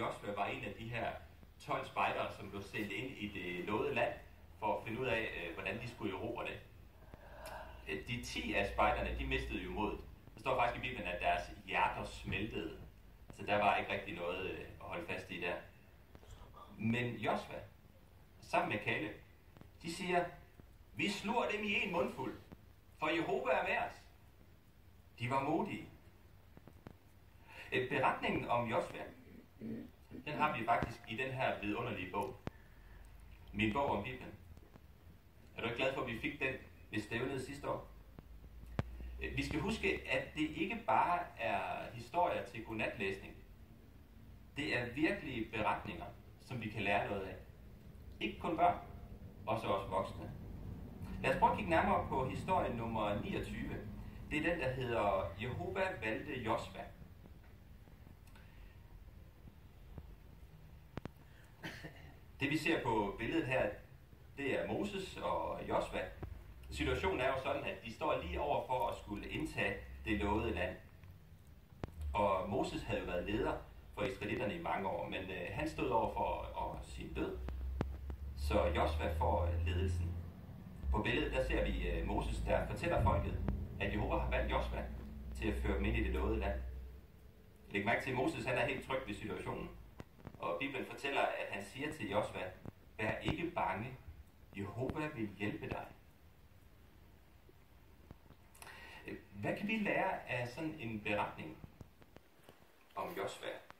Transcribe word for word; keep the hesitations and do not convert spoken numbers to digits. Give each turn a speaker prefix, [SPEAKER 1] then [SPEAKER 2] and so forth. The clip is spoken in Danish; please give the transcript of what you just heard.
[SPEAKER 1] Josva var en af de her tolv spejdere, som blev sendt ind i det lovede land, for at finde ud af, hvordan de skulle erobre det. De ti af spejderne, de mistede jo modet. Der står faktisk i Bibelen, at deres hjerter smeltede. Så der var ikke rigtig noget at holde fast i der. Men Josva, sammen med Kaleb, de siger, vi slår dem i en mundfuld, for Jehova er med os. De var modige. Beretningen om Josva, den har vi faktisk i den her vidunderlige bog. Min bog om Bibelen. Er du ikke glad for, at vi fik den ved stævnet sidste år? Vi skal huske, at det ikke bare er historier til godnatlæsning. Det er virkelige beretninger, som vi kan lære noget af. Ikke kun børn, også os voksne. Lad os prøve at kigge nærmere på historie nummer niogtyve. Det er den, der hedder Jehova valgte Josva. Det vi ser på billedet her, det er Moses og Josva. Situationen er jo sådan, at de står lige over for at skulle indtage det lovede land. Og Moses havde jo været leder for israelitterne i mange år, men øh, han stod over for at sin død. Så Josva får ledelsen. På billedet der ser vi øh, Moses, der fortæller folket, at Jehova har valgt Josva til at føre dem ind i det lovede land. Læg mærke til, at Moses han er helt tryg ved situationen. Og Bibelen fortæller, at han siger til Josva, vær ikke bange, Jehova vil hjælpe dig. Hvad kan vi lære af sådan en beretning om Josva?